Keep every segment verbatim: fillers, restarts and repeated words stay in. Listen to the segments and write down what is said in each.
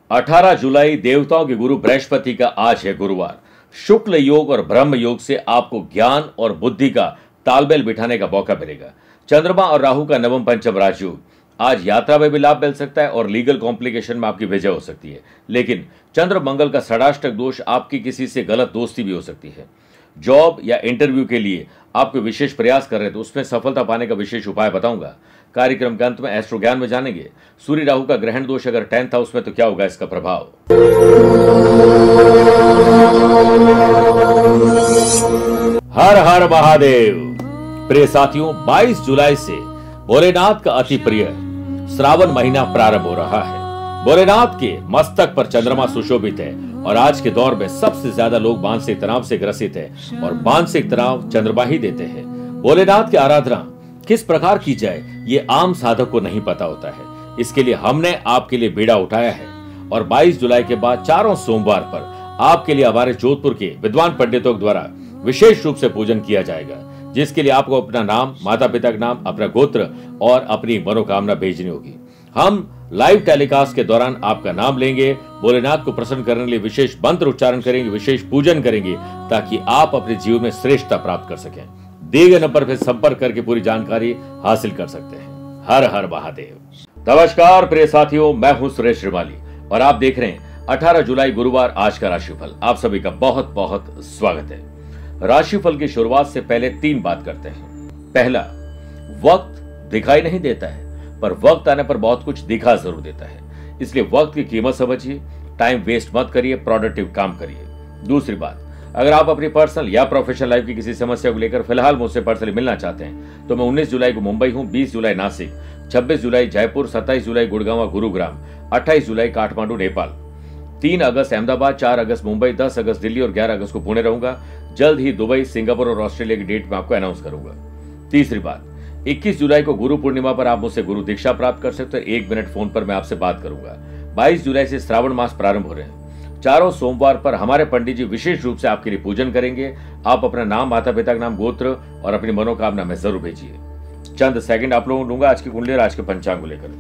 अठारह जुलाई देवताओं के गुरु बृहस्पति का आज है गुरुवार। शुक्ल योग और ब्रह्म योग से आपको ज्ञान और बुद्धि का तालमेल बिठाने का मौका मिलेगा। चंद्रमा और राहु का नवम पंचम राजयोग आज यात्रा में भी लाभ मिल सकता है और लीगल कॉम्प्लिकेशन में आपकी विजय हो सकती है। लेकिन चंद्र मंगल का षडाष्टक दोष आपकी किसी से गलत दोस्ती भी हो सकती है। जॉब या इंटरव्यू के लिए आपको विशेष प्रयास कर रहे हैं तो उसमें सफलता पाने का विशेष उपाय बताऊंगा। कार्यक्रम के अंत में एस्ट्रो ज्ञान में जानेंगे सूर्य राहु का ग्रहण दोष अगर टेंथ हाउस में तो क्या होगा इसका प्रभाव। हर हर महादेव। प्रिय साथियों, बाईस जुलाई से भोलेनाथ का अति प्रिय श्रावण महीना प्रारंभ हो रहा है। भोलेनाथ के मस्तक पर चंद्रमा सुशोभित है और आज के दौर में सबसे ज्यादा लोग मानसिक तनाव से ग्रसित है और मानसिक तनाव चंद्रमा ही देते हैं। भोलेनाथ की आराधना किस प्रकार की जाए ये आम साधक को नहीं पता होता है। इसके लिए हमने आपके लिए बीड़ा उठाया है और बाईस जुलाई के बाद चारों सोमवार पर आपके लिए हमारे जोधपुर के विद्वान पंडितों द्वारा विशेष रूप से पूजन किया जाएगा, जिसके लिए आपको अपना नाम, माता पिता का नाम, अपना गोत्र और अपनी मनोकामना भेजनी होगी। हम लाइव टेलीकास्ट के दौरान आपका नाम लेंगे, भोलेनाथ को प्रसन्न करने के लिए विशेष मंत्र उच्चारण करेंगे, विशेष पूजन करेंगे ताकि आप अपने जीवन में श्रेष्ठता प्राप्त कर सकें। दिए गए नंबर पर संपर्क करके पूरी जानकारी हासिल कर सकते हैं। हर हर महादेव। नमस्कार प्रिय साथियों, मैं हूं सुरेश श्रीमाली और आप देख रहे हैं अठारह जुलाई गुरुवार आज का राशिफल। आप सभी का बहुत बहुत स्वागत है। राशिफल की शुरुआत से पहले तीन बात करते हैं। पहला, वक्त दिखाई नहीं देता है पर वक्त आने पर बहुत कुछ दिखा जरूर देता है, इसलिए वक्त की कीमत समझिए, टाइम वेस्ट मत करिए, प्रोडक्टिव काम करिए। दूसरी बात, अगर आप अपनी पर्सनल या प्रोफेशनल लाइफ की किसी समस्या को लेकर फिलहाल मुझसे पर्सनली मिलना चाहते हैं तो मैं उन्नीस जुलाई को मुंबई हूं, बीस जुलाई नासिक, छब्बीस जुलाई जयपुर, सत्ताईस जुलाई गुड़गांव गुरुग्राम, अट्ठाईस जुलाई काठमांडू नेपाल, तीन अगस्त अहमदाबाद, चार अगस्त मुंबई, दस अगस्त दिल्ली और ग्यारह अगस्त को पुणे रहूंगा। जल्द ही दुबई, सिंगापुर और ऑस्ट्रेलिया की डेट में आपको अनाउंस करूंगा। तीसरी बात, इक्कीस जुलाई को गुरु पूर्णिमा पर आप मुझसे गुरु दीक्षा प्राप्त कर सकते हैं। एक मिनट फोन पर मैं आपसे बात करूंगा। बाईस जुलाई से श्रावण मास प्रारंभ हो रहे हैं। चारों सोमवार पर हमारे पंडित जी विशेष रूप से आपके लिए पूजन करेंगे। आप अपना नाम, माता पिता का नाम, गोत्र और अपनी मनोकामना में जरूर भेजिए। चंद सेकंड आप लोगों को लूंगा आज की कुंडली और आज के पंचांग को लेकर।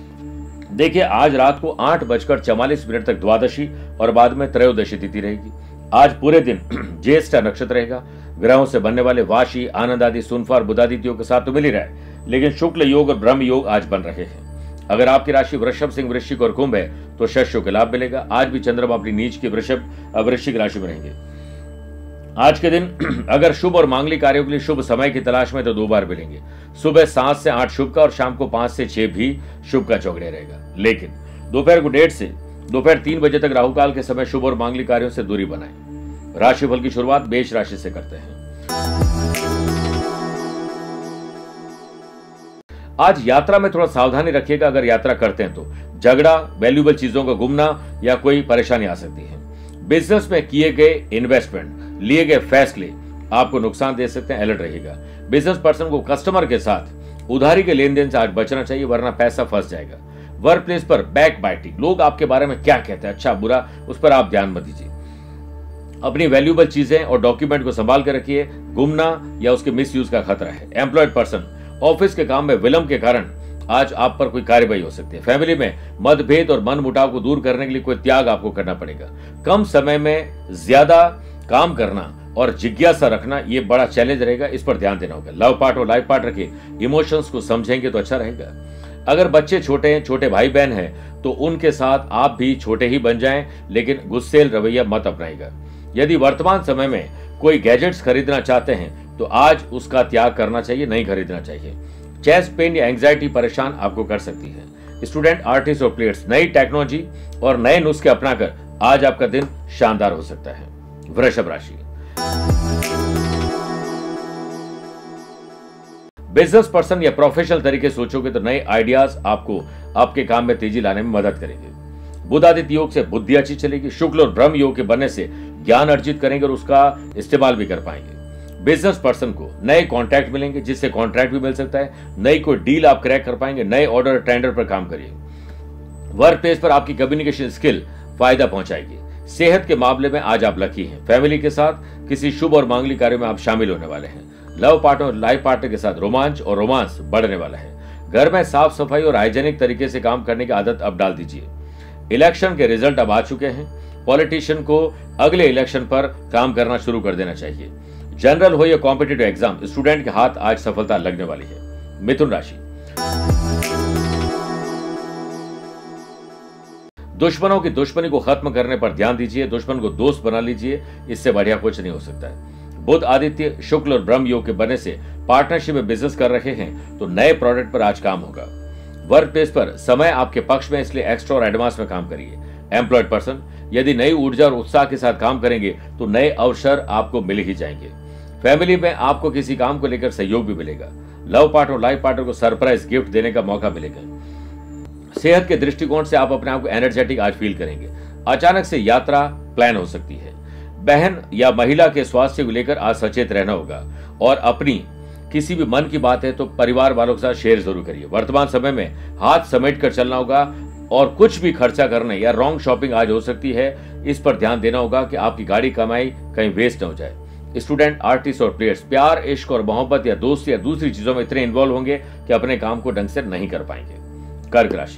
देखिए, आज रात को आठ बजकर चवालीस मिनट तक द्वादशी और बाद में त्रयोदशी तिथि रहेगी। आज पूरे दिन ज्येष्ठ नक्षत्र रहेगा। ग्रहों से बनने वाले वाशी, आनंद आदि, सुनफार, बुधादित्यों के साथ तो मिल ही रहा है, लेकिन शुक्ल योग और ब्रह्म योग आज बन रहे हैं। अगर आपकी राशि वृषभ, सिंह, वृश्चिक और कुंभ है तो शस्यों के लाभ मिलेगा। आज भी चंद्रमा अपनी नीच की वृषभ वृश्चिक राशि में रहेंगे। आज के दिन अगर शुभ और मांगलिक कार्यों के लिए शुभ समय की तलाश में तो दो बार मिलेंगे। सुबह सात से आठ शुभ का और शाम को पांच से छह भी शुभ का चौगड़े रहेगा। लेकिन दोपहर को डेढ़ से दोपहर तीन बजे तक राहुकाल के समय शुभ और मांगलिक कार्यों से दूरी बनाएं। राशिफल की शुरुआत मेष राशि से करते हैं। आज यात्रा में थोड़ा सावधानी रखिएगा। अगर यात्रा करते हैं तो झगड़ा, वैल्यूएबल चीजों का गुमना या कोई परेशानी आ सकती है। बिजनेस में किए गए इन्वेस्टमेंट, लिए गए फैसले आपको नुकसान दे सकते हैं, अलर्ट रहिएगा। बिजनेस पर्सन को कस्टमर के साथ उधारी के लेन देन से आज बचना चाहिए वरना पैसा फंस जाएगा। वर्क प्लेस पर बैक बाइटिंग, लोग आपके बारे में क्या कहते हैं, अच्छा बुरा, उस पर आप ध्यान मत दीजिए। अपनी वैल्यूएबल चीजें और डॉक्यूमेंट को संभाल कर रखिए, गुमना या उसके मिसयूज का खतरा है। एम्प्लॉयड पर्सन, ऑफिस के काम में विलंब के कारण आज आप पर कोई कार्यवाही हो सकती है। फैमिली में मतभेद और मन मुटाव को दूर करने के लिए कोई त्याग आपको करना पड़ेगा। कम समय में ज्यादा काम करना और जिज्ञासा रखना ये बड़ा चैलेंज रहेगा, इस पर ध्यान देना होगा। लव पार्ट और लाइफ पार्ट रखिए, इमोशंस को समझेंगे तो अच्छा रहेगा। अगर बच्चे छोटे हैं, छोटे भाई बहन हैं तो उनके साथ आप भी छोटे ही बन जाएं, लेकिन गुस्सेल रवैया मत अपनाइएगा। यदि वर्तमान समय में कोई गैजेट्स खरीदना चाहते हैं तो आज उसका त्याग करना चाहिए, नहीं खरीदना चाहिए। चेस्ट पेन या एंजाइटी परेशान आपको कर सकती है। स्टूडेंट, आर्टिस्ट और प्लेयर्स नई टेक्नोलॉजी और नए नुस्खे अपनाकर आज आपका दिन शानदार हो सकता है। वृषभ राशि, बिजनेस पर्सन या प्रोफेशनल तरीके सोचोगे तो नए आइडियाज आपको आपके काम में तेजी लाने में मदद करेंगे। बुधादित्य योग से बुद्धि अच्छी चलेगी। शुक्ल और ब्रह्म योग के बनने से ज्ञान अर्जित करेंगे और उसका इस्तेमाल भी कर पाएंगे। बिजनेस पर्सन को नए कॉन्ट्रैक्ट मिलेंगे जिससे कॉन्ट्रैक्ट भी मिल सकता है। नई कोई डील आप क्रैक कर पाएंगे। नए ऑर्डर, टेंडर पर काम करिए। वर्क प्लेस पर आपकी कम्युनिकेशन स्किल फायदा पहुंचाएगी। सेहत के मामले में आज आप लकी हैं। फैमिली के साथ किसी शुभ और मांगलिक कार्यों में आप शामिल होने वाले हैं। लव पार्टनर और लाइफ पार्टनर के साथ रोमांच और रोमांस बढ़ने वाला है। घर में साफ सफाई और हाइजेनिक तरीके से काम करने की आदत अब डाल दीजिए। इलेक्शन के रिजल्ट अब आ चुके हैं। पॉलिटिशियन को अगले इलेक्शन पर काम करना शुरू कर देना चाहिए। जनरल हो या कॉम्पिटिटिव एग्जाम, स्टूडेंट के हाथ आज सफलता लगने वाली है। मिथुन राशि, दुश्मनों की दुश्मनी को खत्म करने पर ध्यान दीजिए। दुश्मन को दोस्त बना लीजिए, इससे बढ़िया कुछ नहीं हो सकता है। बुध आदित्य शुक्ल और ब्रह्म योग के बनने से पार्टनरशिप में बिजनेस कर रहे हैं तो नए प्रोडक्ट पर आज काम होगा। वर्क प्लेस पर समय आपके पक्ष में, इसलिए एक्स्ट्रा और एडवांस में काम करिए। एम्प्लॉयड पर्सन यदि नई ऊर्जा और उत्साह के साथ काम करेंगे तो नए अवसर आपको मिल ही जाएंगे। फैमिली में आपको किसी काम को लेकर सहयोग भी मिलेगा। लव पार्टनर और लाइफ पार्टनर को सरप्राइज गिफ्ट देने का मौका मिलेगा। सेहत के दृष्टिकोण से आप अपने आप को एनर्जेटिक आज फील करेंगे। अचानक से यात्रा प्लान हो सकती है। बहन या महिला के स्वास्थ्य को लेकर आज सचेत रहना होगा और अपनी किसी भी मन की बात है तो परिवार वालों के साथ शेयर जरूर करिए। वर्तमान समय में हाथ समेट कर चलना होगा और कुछ भी खर्चा करने या रॉन्ग शॉपिंग आज हो सकती है, इस पर ध्यान देना होगा कि आपकी गाड़ी कमाई कहीं वेस्ट न हो जाए। स्टूडेंट, आर्टिस्ट और प्लेयर्स प्यार, इश्क और मोहब्बत या दोस्ती या दूसरी चीजों में इतने इन्वॉल्व होंगे कि अपने काम को ढंग से नहीं कर पाएंगे। कर्क राशि,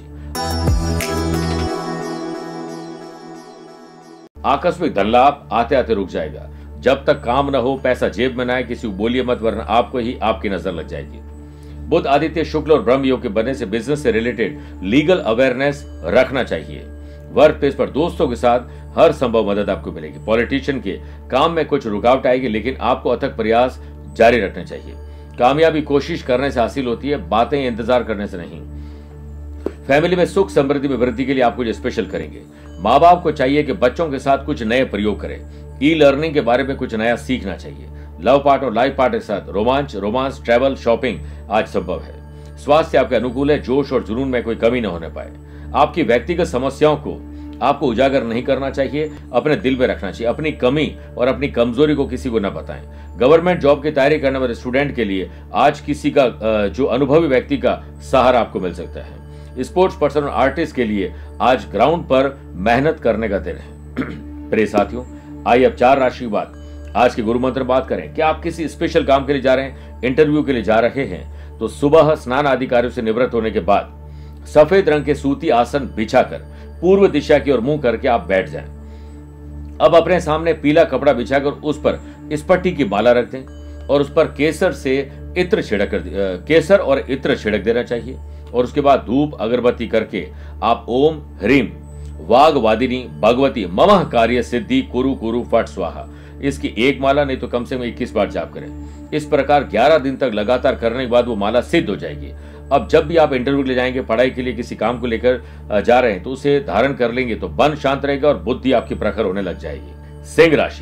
आकस्मिक धन लाभ आते आते रुक जाएगा। जब तक काम न हो, पैसा जेब में न आए, किसी को बोलिए मत, वरना आपको ही आपकी नजर लग जाएगी। बुध आदित्य शुक्ल और ब्रह्म योग के बनने से बिजनेस से रिलेटेड लीगल अवेयरनेस रखना चाहिए। वर्क प्लेस पर दोस्तों के साथ हर संभव मदद आपको मिलेगी। पॉलिटिशियन के काम में कुछ रुकावट आएगी, लेकिन आपको अथक प्रयास जारी रखने चाहिए। कामयाबी कोशिश करने से हासिल होती है, बातें इंतजार करने से नहीं। फैमिली में सुख समृद्धि में वृद्धि के लिए आप कुछ स्पेशल करेंगे। माँ बाप को चाहिए कि बच्चों के साथ कुछ नए प्रयोग करें। ई लर्निंग के बारे में कुछ नया सीखना चाहिए। लव पार्टनर और लाइफ पार्टनर के साथ रोमांच, रोमांस, ट्रैवल, शॉपिंग आज संभव है। स्वास्थ्य आपके अनुकूल है। जोश और जुनून में कोई कमी न होने पाए। आपकी व्यक्तिगत समस्याओं को आपको उजागर नहीं करना चाहिए, अपने दिल में रखना चाहिए। अपनी कमी और अपनी कमजोरी को किसी को न बताएं। गवर्नमेंट जॉब की तैयारी करने वाले स्टूडेंट के लिए आज किसी का जो अनुभवी व्यक्ति का सहारा आपको मिल सकता है। स्पोर्ट्स पर्सन और आर्टिस्ट के लिए आज ग्राउंड पर मेहनत करने का दिन है। प्रिय साथियों, आइए अब चार राशि की बात, आज के गुरु मंत्र बात करें। क्या आप किसी स्पेशल काम के लिए जा रहे हैं, इंटरव्यू के लिए जा रहे हैं, तो सुबह स्नान आदि कार्यों से निवृत्त होने के बाद सफेद रंग के सूती आसन बिछाकर पूर्व दिशा की ओर मुंह करके आप बैठ जाएं। अब अपने सामने पीला कपड़ा बिछाकर उस पर स्पट्टी की माला रख दें और उस पर केसर से इत्र छिड़क कर केसर और इत्र छिड़क देना चाहिए। और उसके बाद धूप अगरबत्ती करके आप ओम ह्रीम वागवादिनी भगवती ममः कार्य सिद्धि कुरु कुरु फट स्वाहा, इसकी एक माला नहीं तो कम से कम इक्कीस बार जाप करें। इस प्रकार ग्यारह दिन तक लगातार करने के बाद वो माला सिद्ध हो जाएगी। अब जब भी आप इंटरव्यू ले जाएंगे, पढ़ाई के लिए किसी काम को लेकर जा रहे हैं, तो उसे धारण कर लेंगे तो मन शांत रहेगा और बुद्धि आपकी प्रखर होने लग जाएगी। सिंह राशि,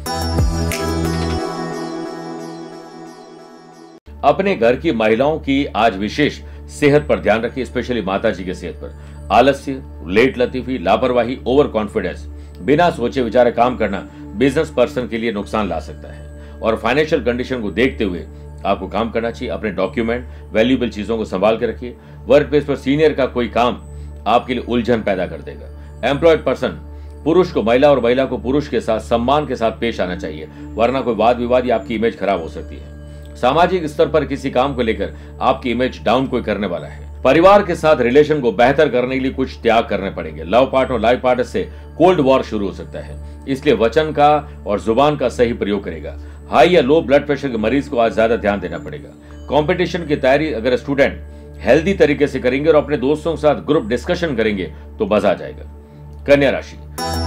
अपने घर की महिलाओं की आज विशेष सेहत पर ध्यान रखिए, स्पेशली माता जी की सेहत पर। आलस्य, लेट लतीफी, लापरवाही, ओवर कॉन्फिडेंस, बिना सोचे विचारे काम करना बिजनेस पर्सन के लिए नुकसान ला सकता है। और फाइनेंशियल कंडीशन को देखते हुए आपको काम करना चाहिए। अपने डॉक्यूमेंट, वैल्यूएबल चीजों को संभाल के रखिए। वर्क प्लेस पर सीनियर का कोई काम आपके लिए उलझन पैदा कर देगा। एम्प्लॉयड पर्सन, पुरुष को महिला और महिला को पुरुष के साथ सम्मान के साथ पेश आना चाहिए, वरना कोई वाद विवाद या आपकी इमेज खराब हो सकती है। सामाजिक स्तर पर किसी काम को लेकर आपकी इमेज डाउन कोई करने वाला है। परिवार के साथ रिलेशन को बेहतर करने के लिए कुछ त्याग करने पड़ेंगे। लव पार्टनर और लाइफ पार्टनर से कोल्ड वॉर शुरू हो सकता है, इसलिए वचन का और जुबान का सही प्रयोग करेगा। हाई या लो ब्लड प्रेशर के मरीज को आज ज्यादा ध्यान देना पड़ेगा। कंपटीशन की तैयारी अगर स्टूडेंट हेल्दी तरीके से करेंगे और अपने दोस्तों के साथ ग्रुप डिस्कशन करेंगे तो मजा आ जाएगा। कन्या राशि,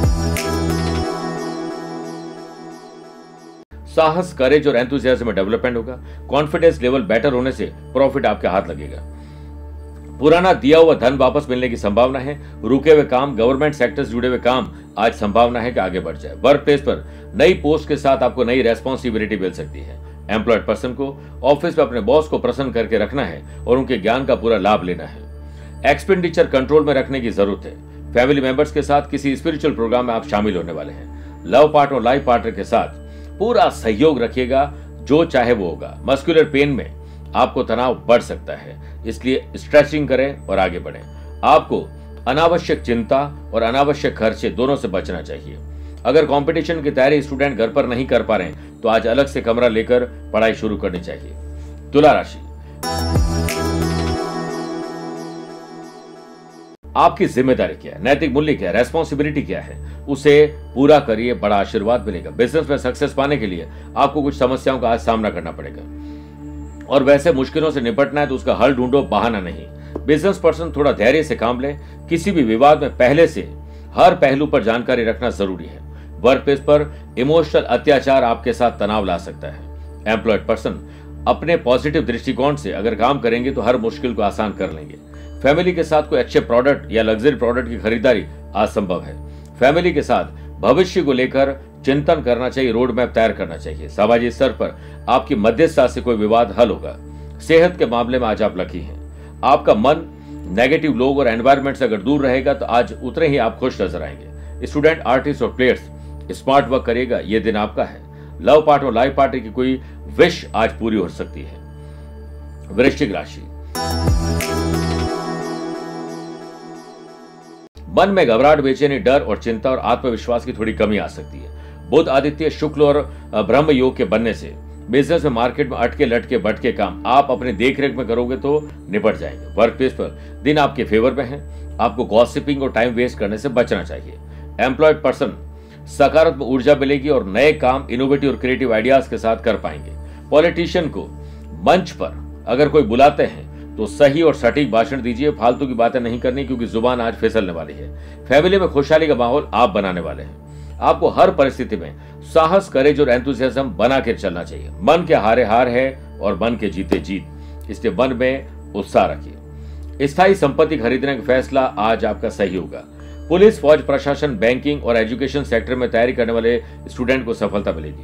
साहस, करेज और एंथुसियाज्म में डेवलपमेंट होगा। कॉन्फिडेंस लेवल बेटर होने से प्रॉफिट आपके हाथ लगेगा। पुराना दिया हुआ धन वापस मिलने की संभावना है। रुके हुए काम, गवर्नमेंट सेक्टर से जुड़े हुए काम आज संभावना है कि आगे बढ़ जाए। वर्क प्लेस पर नई पोस्ट के साथ आपको नई रेस्पॉन्सिबिलिटी मिल सकती है। एम्प्लॉयड पर्सन को ऑफिस में अपने बॉस को प्रसन्न करके रखना है और उनके ज्ञान का पूरा लाभ लेना है। एक्सपेंडिचर कंट्रोल में रखने की जरूरत है। फैमिली मेंबर्स के साथ किसी स्पिरिचुअल प्रोग्राम में आप शामिल होने वाले हैं। लव पार्टनर और लाइफ पार्टनर के साथ पूरा सहयोग रखिएगा, जो चाहे वो होगा। मस्कुलर पेन में आपको तनाव बढ़ सकता है, इसलिए स्ट्रेचिंग करें और आगे बढ़ें। आपको अनावश्यक चिंता और अनावश्यक खर्चे दोनों से बचना चाहिए। अगर कंपटीशन की तैयारी स्टूडेंट घर पर नहीं कर पा रहे हैं तो आज अलग से कमरा लेकर पढ़ाई शुरू करनी चाहिए। तुला राशि, आपकी जिम्मेदारी क्या है, नैतिक मूल्य क्या है, रेस्पॉन्सिबिलिटी क्या है, उसे पूरा करिए, बड़ा आशीर्वाद मिलेगा। बिजनेस में सक्सेस पाने के लिए आपको कुछ समस्याओं का आज सामना करना पड़ेगा और वैसे मुश्किलों से निपटना है तो उसका हल ढूंढो, बहाना नहीं। बिजनेस पर्सन थोड़ा धैर्य से काम ले। किसी भी विवाद में पहले से हर पहलू पर जानकारी रखना जरूरी है। वर्क प्लेस पर इमोशनल अत्याचार आपके साथ तनाव ला सकता है। एम्प्लॉयड पर्सन अपने पॉजिटिव दृष्टिकोण से अगर काम करेंगे तो हर मुश्किल को आसान कर लेंगे। फैमिली के साथ कोई अच्छे प्रोडक्ट या लग्जरी प्रोडक्ट की खरीदारी आज संभव है। फैमिली के साथ भविष्य को लेकर चिंतन करना चाहिए, रोड मैप तैयार करना चाहिए। सामाजिक स्तर पर आपकी मध्यस्थता से कोई विवाद हल होगा। सेहत के मामले में आज आप लकी हैं। आपका मन नेगेटिव लोग और एनवायरनमेंट से अगर दूर रहेगा तो आज उतने ही आप खुश नजर आएंगे। स्टूडेंट, आर्टिस्ट और प्लेयर्स स्मार्ट वर्क करिएगा, ये दिन आपका है। लव पार्ट और लाइफ पार्टनर की कोई विश आज पूरी हो सकती है। वृश्चिक राशि, मन में घबराहट, बेचैनी, डर और चिंता और आत्मविश्वास की थोड़ी कमी आ सकती है। बुध, आदित्य, शुक्ल और ब्रह्म योग के बनने से बिजनेस में मार्केट में अटके लटके भटके काम आप अपने देखरेख में करोगे तो निपट जाएंगे। वर्क प्लेस पर दिन आपके फेवर में है। आपको गॉसिपिंग और टाइम वेस्ट करने से बचना चाहिए। एम्प्लॉयड पर्सन सकारात्मक ऊर्जा मिलेगी और नए काम इनोवेटिव और क्रिएटिव आइडियाज के साथ कर पाएंगे। पॉलिटिशियन को मंच पर अगर कोई बुलाते हैं तो सही और सटीक भाषण दीजिए, फालतू की बातें नहीं करनी क्योंकि जुबान आज फिसलने वाली है। फैमिली में खुशहाली का माहौल आप बनाने वाले हैं। आपको हर परिस्थिति में साहस, करेज और एंथुसियाज्म बना कर चलना चाहिए। मन के हारे हार है और मन के जीते जीत, इसलिए मन में उत्साह रखिए। स्थायी संपत्ति खरीदने का फैसला आज आपका सही होगा। पुलिस, फौज, प्रशासन, बैंकिंग और एजुकेशन सेक्टर में तैयारी करने वाले स्टूडेंट को सफलता मिलेगी।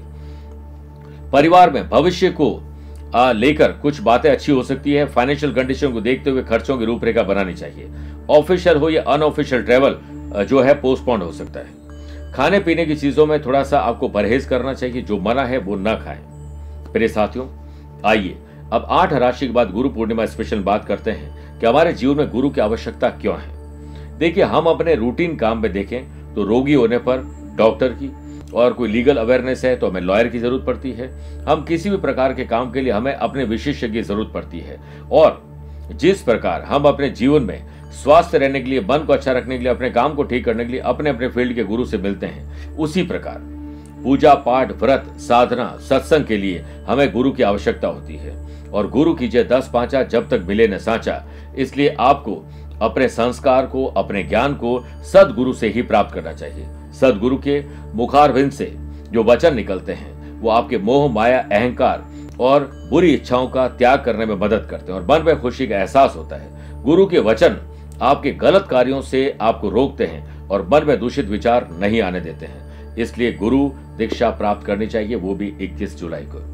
परिवार में भविष्य को लेकर कुछ बातें अच्छी हो सकती है। फाइनेंशियल कंडीशन को देखते हुए खर्चों की रूपरेखा बनानी चाहिए। ऑफिशियल हो या अनऑफिशियल ट्रेवल जो है पोस्टपोन्ड हो सकता है। खाने पीने की चीजों में थोड़ा सा आपको परहेज करना चाहिए, जो मना है वो न खाएं। प्रिय साथियों, आइए अब आठ राशि के बाद गुरु पूर्णिमा स्पेशल बात करते हैं कि हमारे जीवन में गुरु की आवश्यकता क्यों है। देखिए, हम अपने रूटीन काम में देखें तो रोगी होने पर डॉक्टर की, और कोई लीगल अवेयरनेस है तो हमें लॉयर की जरूरत पड़ती है। हम किसी भी प्रकार के काम के लिए हमें अपने विशेषज्ञ की जरूरत पड़ती है। और जिस प्रकार हम अपने जीवन में स्वस्थ रहने के लिए, मन को अच्छा रखने के लिए, अपने काम को ठीक करने के लिए अपने अपने फील्ड के गुरु से मिलते हैं, उसी प्रकार पूजा पाठ, व्रत, साधना, सत्संग के लिए हमें गुरु की आवश्यकता होती है। और गुरु कीजिए दस पांचा, जब तक मिले न सांचा। इसलिए आपको अपने संस्कार को, अपने ज्ञान को सदगुरु से ही प्राप्त करना चाहिए। सदगुरु के मुखारविंद से जो वचन निकलते हैं वो आपके मोह, माया, अहंकार और बुरी इच्छाओं का त्याग करने में मदद करते हैं और मन में खुशी का एहसास होता है। गुरु के वचन आपके गलत कार्यों से आपको रोकते हैं और मन में दूषित विचार नहीं आने देते हैं। इसलिए गुरु दीक्षा प्राप्त करनी चाहिए, वो भी इक्कीस जुलाई को।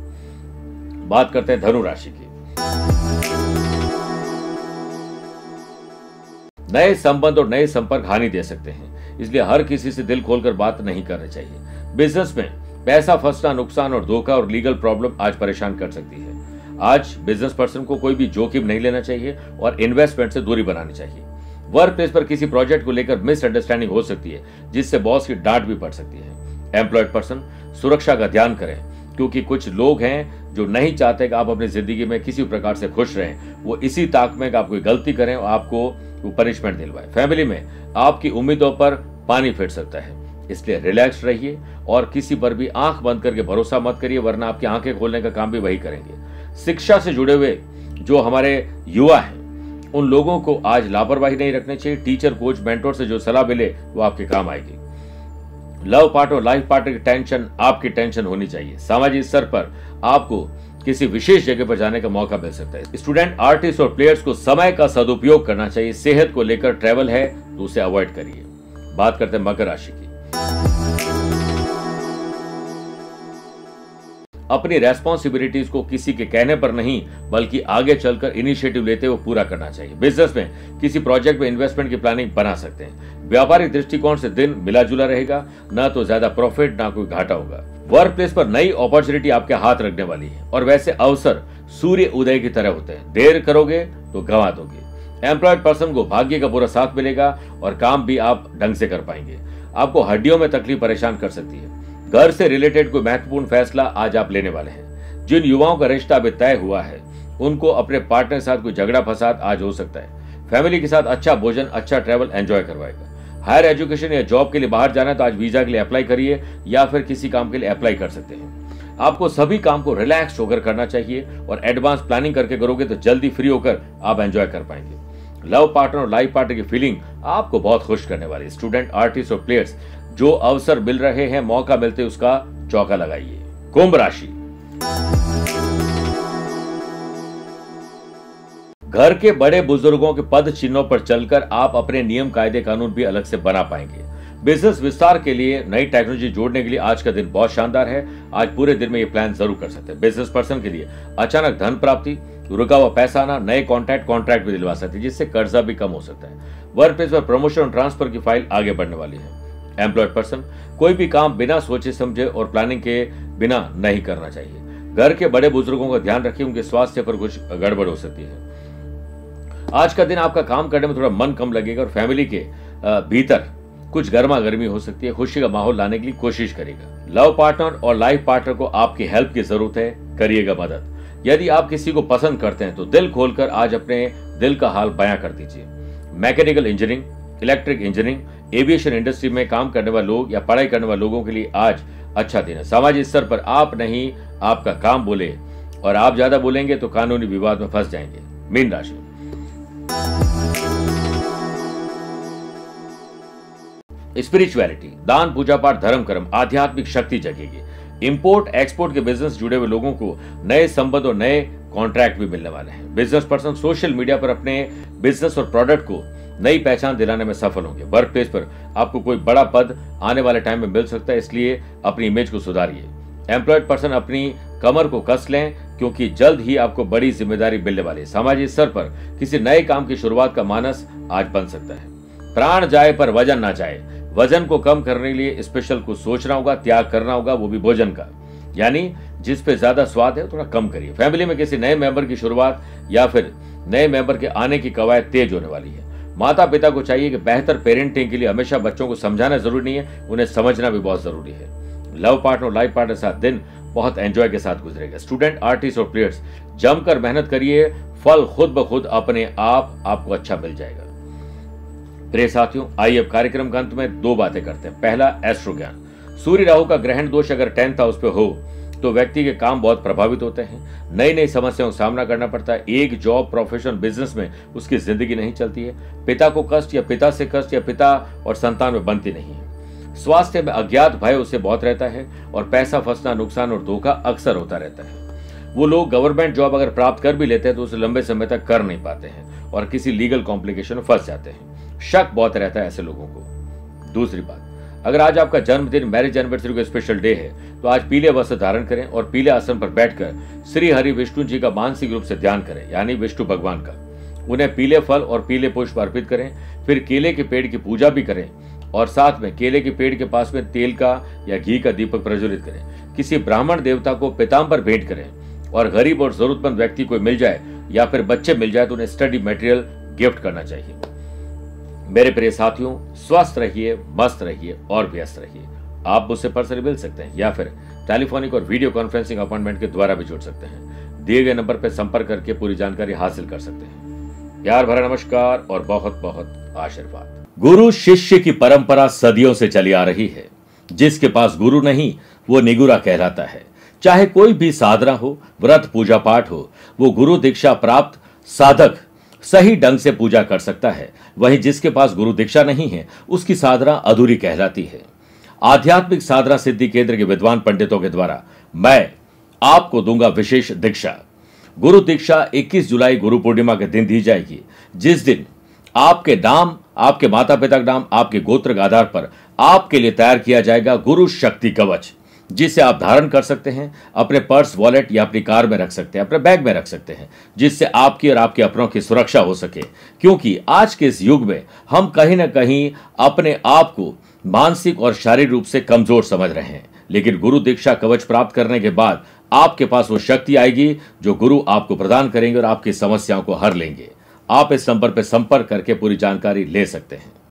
बात करते हैं धनु राशि की। नए संबंध और नए संपर्क हानि दे सकते हैं, इसलिए हर किसी से दिल खोलकर बात नहीं करनी चाहिए। बिजनेस में पैसा फंसना, नुकसान और धोखा और लीगल प्रॉब्लम आज परेशान कर सकती है। आज बिजनेस पर्सन को कोई भी जोखिम नहीं लेना चाहिए और इन्वेस्टमेंट से दूरी बनानी चाहिए। वर्क प्लेस पर किसी प्रोजेक्ट को लेकर मिसअंडरस्टैंडिंग हो सकती है, जिससे बॉस की डांट भी पड़ सकती है। एम्प्लॉयड पर्सन सुरक्षा का ध्यान करें, क्योंकि कुछ लोग हैं जो नहीं चाहते कि आप अपनी जिंदगी में किसी प्रकार से खुश रहें। वो इसी ताक में कि आप कोई गलती करें और आपको पनिशमेंट दिलवाए। फैमिली में आपकी उम्मीदों पर पानी फिर सकता है, इसलिए रिलैक्स रहिए और किसी पर भी आंख बंद करके भरोसा मत करिए, वरना आपकी आंखें खोलने का काम भी वही करेंगे। शिक्षा से जुड़े हुए जो हमारे युवा हैं, उन लोगों को आज लापरवाही नहीं रखनी चाहिए। टीचर, कोच, मेंटोर से जो सलाह मिले वो आपके काम आएगी। लव पार्ट और लाइफ पार्टनर की टेंशन आपकी टेंशन होनी चाहिए। सामाजिक स्तर पर आपको किसी विशेष जगह पर जाने का मौका मिल सकता है। स्टूडेंट, आर्टिस्ट और प्लेयर्स को समय का सदुपयोग करना चाहिए। सेहत को लेकर ट्रैवल है तो उसे अवॉइड करिए। बात करते हैं मकर राशि की। अपनी रेस्पॉन्सिबिलिटीज को किसी के कहने पर नहीं बल्कि आगे चलकर इनिशिएटिव लेते हुए पूरा करना चाहिए। बिजनेस में किसी प्रोजेक्ट में इन्वेस्टमेंट की प्लानिंग बना सकते हैं। व्यापारिक दृष्टिकोण से दिन मिला जुला रहेगा, ना तो ज्यादा प्रॉफिट ना कोई घाटा होगा। वर्क प्लेस पर नई अपॉर्चुनिटी आपके हाथ रखने वाली है और वैसे अवसर सूर्य उदय की तरह होते हैं, देर करोगे तो गंवा दोगे। एम्प्लॉयड पर्सन को भाग्य का पूरा साथ मिलेगा और काम भी आप ढंग से कर पाएंगे। आपको हड्डियों में तकलीफ परेशान कर सकती है। घर से रिलेटेड कोई महत्वपूर्ण फैसला आज आप लेने वाले हैं। जिन युवाओं का रिश्ता अभी तय हुआ है उनको अपने पार्टनर के साथ कोई झगड़ा फसाद आज हो सकता है। फैमिली के साथ अच्छा भोजन, अच्छा ट्रैवल एंजॉय करवाएगा। हायर एजुकेशन या जॉब के लिए बाहर जाना है तो आज वीजा के लिए अप्लाई करिए या फिर किसी काम के लिए अप्लाई कर सकते हैं। आपको सभी काम को रिलैक्स होकर करना चाहिए और एडवांस प्लानिंग करके करोगे तो जल्दी फ्री होकर आप एंजॉय कर पाएंगे। लव पार्टनर और लाइफ पार्टनर की फीलिंग आपको बहुत खुश करने वाली है। स्टूडेंट, आर्टिस्ट और प्लेयर्स जो अवसर मिल रहे हैं, मौका मिलते उसका चौका लगाइए। कुंभ राशि, घर के बड़े बुजुर्गों के पद चिन्हों पर चलकर आप अपने नियम, कायदे, कानून भी अलग से बना पाएंगे। बिजनेस विस्तार के लिए नई टेक्नोलॉजी जोड़ने के लिए आज का दिन बहुत शानदार है। आज पूरे दिन में ये प्लान जरूर कर सकते हैं। बिजनेस पर्सन के लिए अचानक धन प्राप्ति, रुका हुआ पैसा आना, नए कॉन्ट्रैक्ट कॉन्ट्रैक्ट भी दिलवा सकते हैं, जिससे कर्जा भी कम हो सकता है। वर्क प्लेस पर प्रमोशन और ट्रांसफर की फाइल आगे बढ़ने वाली है। एम्प्लॉयड पर्सन, कोई भी काम बिना सोचे समझे और प्लानिंग के बिना नहीं करना चाहिए। घर के बड़े बुजुर्गों का ध्यान रखिए, उनके स्वास्थ्य पर कुछ गड़बड़ हो सकती है। आज का दिन आपका काम करने में थोड़ा मन कम लगेगा और फैमिली के भीतर कुछ गर्मा गर्मी हो सकती है। खुशी का माहौल लाने के लिए कोशिश करेगा। लव पार्टनर और लाइफ पार्टनर को आपकी हेल्प की जरूरत है, करिएगा मदद। यदि आप किसी को पसंद करते हैं तो दिल खोलकर आज अपने दिल का हाल बयां कर दीजिए। Mechanical engineering, electric engineering, aviation industry में काम करने वाले लोग या पढ़ाई करने वाले लोगों के लिए आज अच्छा दिन है। सामाजिक स्तर पर आप नहीं आपका काम बोले और आप ज्यादा बोलेंगे तो कानूनी विवाद में फंस जाएंगे। मीन राशि, स्पिरिचुअलिटी, दान, पूजा पाठ, धर्म कर्म, आध्यात्मिक शक्ति जगेगी। इंपोर्ट एक्सपोर्ट के बिजनेस जुड़े हुए लोगों को नए संबंध और नए कॉन्ट्रैक्ट भी मिलने वाले हैं। बिजनेस पर्सन सोशल मीडिया पर अपने बिजनेस और प्रोडक्ट को नई पहचान दिलाने में सफल होंगे। वर्क प्लेस पर आपको कोई बड़ा पद आने वाले टाइम में मिल सकता है, इसलिए अपनी इमेज को सुधारिए। एम्प्लॉयड पर्सन अपनी कमर को कस लें क्योंकि जल्द ही आपको बड़ी जिम्मेदारी मिलने वाली है। सामाजिक स्तर पर किसी नए काम की शुरुआत का मानस आज बन सकता है। प्राण जाए पर वजन ना जाए। वजन को कम करने के लिए स्पेशल कुछ सोचना होगा, त्याग करना होगा, वो भी भोजन का, यानी जिस पे ज्यादा स्वाद है थोड़ा कम करिए। फैमिली में किसी नए मेंबर की शुरुआत या फिर नए मेंबर के आने की कवायद तेज होने वाली है। माता पिता को चाहिए कि बेहतर पेरेंटिंग के लिए हमेशा बच्चों को समझाना जरूरी नहीं है, उन्हें समझना भी बहुत जरूरी है। लव पार्टनर और लाइफ पार्टनर के साथ दिन बहुत एंजॉय के साथ गुजरेगा। स्टूडेंट, आर्टिस्ट और प्लेयर्स जमकर मेहनत करिए, फल खुद ब खुद अपने आप आपको अच्छा मिल जाएगा। प्रिय साथियों, आइए अब कार्यक्रम के अंत में दो बातें करते हैं। पहला, एस्ट्रो ज्ञान। सूर्य राहु का ग्रहण दोष अगर टेंथ हाउस पे हो तो व्यक्ति के काम बहुत प्रभावित होते हैं, नई नई समस्याओं का सामना करना पड़ता है। एक जॉब, प्रोफेशन, बिजनेस में उसकी जिंदगी नहीं चलती है। पिता को कष्ट या पिता से कष्ट या पिता और संतान में बनती नहीं है। स्वास्थ्य में अज्ञात भय उसे बहुत रहता है और पैसा फंसना, नुकसान और धोखा अक्सर होता रहता है। वो लोग गवर्नमेंट जॉब अगर प्राप्त कर भी लेते हैं तो उसे लंबे समय तक कर नहीं पाते हैं और किसी लीगल कॉम्प्लिकेशन में फंस जाते हैं। शक बहुत रहता है ऐसे लोगों को। दूसरी बात, अगर आज आपका जन्मदिन, मैरिज एनिवर्सरी का स्पेशल डे है तो आज पीले वस्त्र धारण करें और पीले आसन पर बैठकर श्री हरि विष्णु जी का मानसिक रूप से ध्यान करें, यानी विष्णु भगवान का। उन्हें पीले फल और पीले पुष्प अर्पित करें। फिर केले के पेड़ की पूजा भी करें और साथ में केले के पेड़ के पास में तेल का या घी का दीपक प्रज्वलित करें। किसी ब्राह्मण देवता को पीताम्बर भेंट करें और गरीब और जरूरतमंद व्यक्ति को मिल जाए या फिर बच्चे मिल जाए तो उन्हें स्टडी मटेरियल गिफ्ट करना चाहिए। मेरे प्रिय साथियों, स्वस्थ रहिए, मस्त रहिए और व्यस्त रहिए। आप मुझसे पर्सनली मिल सकते हैं या फिर टेलीफोनिक और वीडियो कॉन्फ्रेंसिंग अपॉइंटमेंट के द्वारा भी जुड़ सकते हैं। दिए गए नंबर पर संपर्क करके पूरी जानकारी हासिल कर सकते हैं। प्यार भरा नमस्कार और बहुत बहुत आशीर्वाद। गुरु शिष्य की परंपरा सदियों से चली आ रही है। जिसके पास गुरु नहीं वो निगुरा कहलाता है। चाहे कोई भी साधना हो, व्रत, पूजा पाठ हो, वो गुरु दीक्षा प्राप्त साधक सही ढंग से पूजा कर सकता है। वहीं जिसके पास गुरु दीक्षा नहीं है उसकी साधना अधूरी कहलाती है। आध्यात्मिक साधना सिद्धि केंद्र के विद्वान पंडितों के द्वारा मैं आपको दूंगा विशेष दीक्षा। गुरु दीक्षा इक्कीस जुलाई गुरु पूर्णिमा के दिन दी जाएगी, जिस दिन आपके नाम, आपके माता पिता का नाम, आपके गोत्र के आधार पर आपके लिए तैयार किया जाएगा गुरु शक्ति कवच, जिसे आप धारण कर सकते हैं, अपने पर्स, वॉलेट या अपनी कार में रख सकते हैं, अपने बैग में रख सकते हैं, जिससे आपकी और आपके अपनों की सुरक्षा हो सके। क्योंकि आज के इस युग में हम कहीं ना कहीं अपने आप को मानसिक और शारीरिक रूप से कमजोर समझ रहे हैं, लेकिन गुरु दीक्षा कवच प्राप्त करने के बाद आपके पास वो शक्ति आएगी जो गुरु आपको प्रदान करेंगे और आपकी समस्याओं को हर लेंगे। आप इस नंबर पर संपर्क करके पूरी जानकारी ले सकते हैं।